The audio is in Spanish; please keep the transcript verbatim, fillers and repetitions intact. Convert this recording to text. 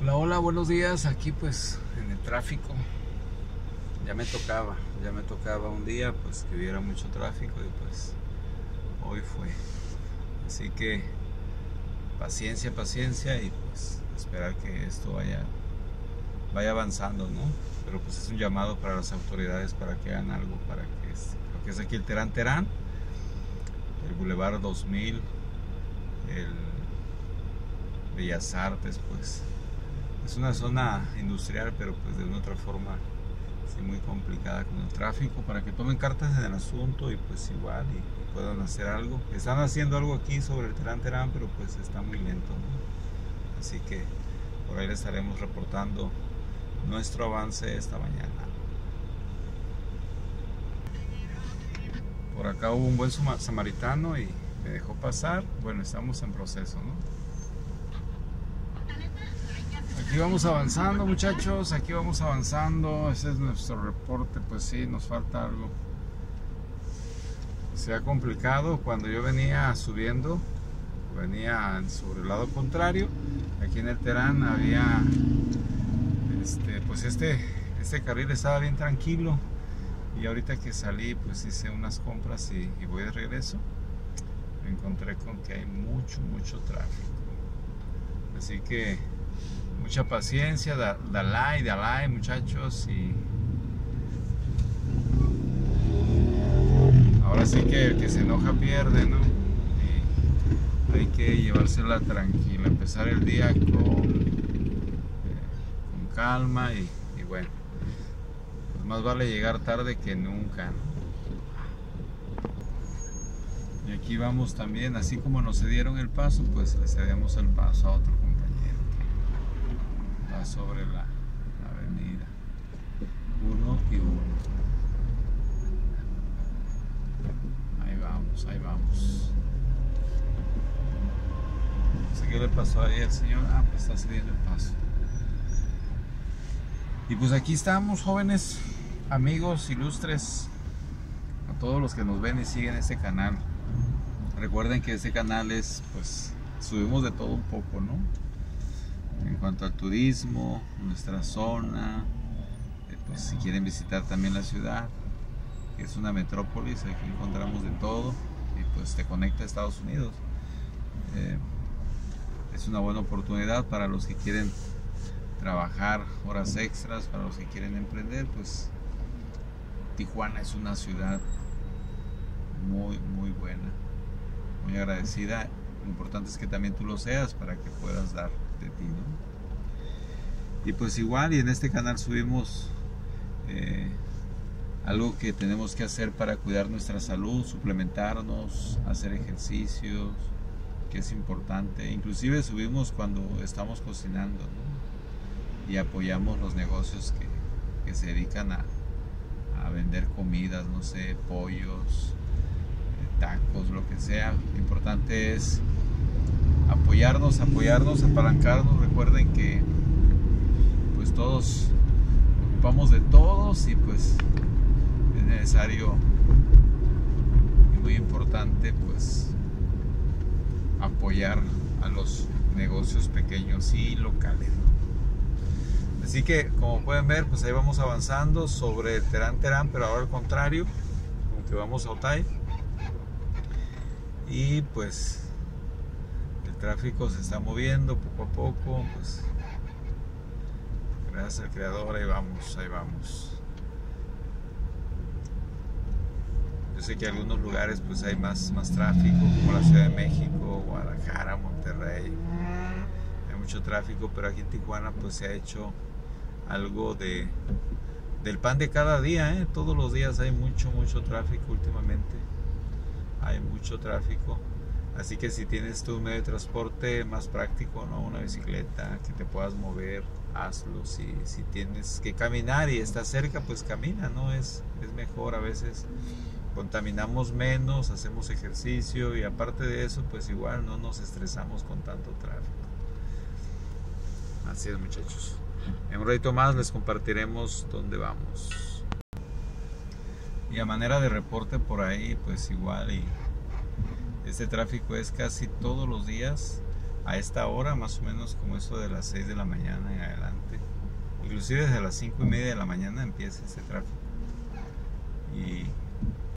Hola, hola, buenos días. Aquí pues en el tráfico. Ya me tocaba, ya me tocaba un día pues que hubiera mucho tráfico y pues hoy fue. Así que paciencia, paciencia y pues esperar que esto vaya, vaya avanzando, ¿no? Pero pues es un llamado para las autoridades para que hagan algo, para que es, lo que es aquí el Terán Terán, el Boulevard dos mil, el Bellas Artes, pues es una zona industrial, pero pues de una otra forma sí, muy complicada con el tráfico, para que tomen cartas en el asunto y pues igual y, y puedan hacer algo. Están haciendo algo aquí sobre el Terán Terán, pero pues está muy lento, ¿no? Así que por ahí les estaremos reportando nuestro avance esta mañana. Por acá hubo un buen samaritano y me dejó pasar. Bueno, estamos en proceso, ¿no? Aquí vamos avanzando, muchachos, aquí vamos avanzando. Ese es nuestro reporte. Pues sí, nos falta algo. Se ha complicado. Cuando yo venía subiendo, venía sobre el lado contrario. Aquí en el Terán había este, pues este, este carril estaba bien tranquilo. Y ahorita que salí, pues hice unas compras y, y voy de regreso. Me encontré con que hay mucho, mucho tráfico. Así que mucha paciencia, da, dalai, dalai, muchachos, y ahora sí que el que se enoja pierde, ¿no? Y hay que llevársela tranquila, empezar el día con, eh, con calma y, y bueno, pues más vale llegar tarde que nunca, ¿no? Y aquí vamos también, así como nos cedieron el paso, pues le cedemos el paso a otro compañero sobre la, la avenida, uno y uno. Ahí vamos, ahí vamos. No sé qué le pasó ahí al señor. Ah, pues está cediendo el paso. Y pues aquí estamos, jóvenes, amigos ilustres, a todos los que nos ven y siguen este canal. Recuerden que este canal es, pues, subimos de todo un poco, ¿no? En cuanto al turismo, nuestra zona, eh, pues si quieren visitar también la ciudad, que es una metrópolis, aquí encontramos de todo y pues te conecta a Estados Unidos. Eh, es una buena oportunidad para los que quieren trabajar horas extras, para los que quieren emprender. Pues Tijuana es una ciudad muy, muy buena, muy agradecida. Lo importante es que también tú lo seas para que puedas dar de ti, ¿no? Y pues igual, y en este canal subimos eh, algo que tenemos que hacer para cuidar nuestra salud, suplementarnos, hacer ejercicios, que es importante. Inclusive subimos cuando estamos cocinando, ¿no? Y apoyamos los negocios que, que se dedican a, a vender comidas, no sé, pollos, eh, tacos, lo que sea. Lo importante es apoyarnos, apoyarnos, apalancarnos. Recuerden que pues todos ocupamos de todos y pues es necesario y muy importante pues apoyar a los negocios pequeños y locales, ¿no? Así que como pueden ver, pues ahí vamos avanzando sobre el Terán Terán, pero ahora al contrario, como que vamos a Otay. Y pues el tráfico se está moviendo poco a poco, pues gracias al creador, ahí vamos, ahí vamos. Yo sé que en algunos lugares pues hay más, más tráfico, como la Ciudad de México, Guadalajara, Monterrey. Hay mucho tráfico, pero aquí en Tijuana pues se ha hecho algo de del pan de cada día, ¿eh? Todos los días hay mucho, mucho tráfico últimamente. Hay mucho tráfico. Así que si tienes tu medio de transporte más práctico, ¿no? Una bicicleta, que te puedas mover, hazlo. Si, si tienes que caminar y estás cerca, pues camina, ¿no? Es, es mejor. A veces contaminamos menos, hacemos ejercicio y aparte de eso, pues igual no nos estresamos con tanto tráfico. Así es, muchachos. En un ratito más les compartiremos dónde vamos. Y a manera de reporte por ahí, pues igual y este tráfico es casi todos los días. a esta hora, más o menos como eso de las seis de la mañana en adelante. Inclusive desde las cinco y media de la mañana empieza ese tráfico. Y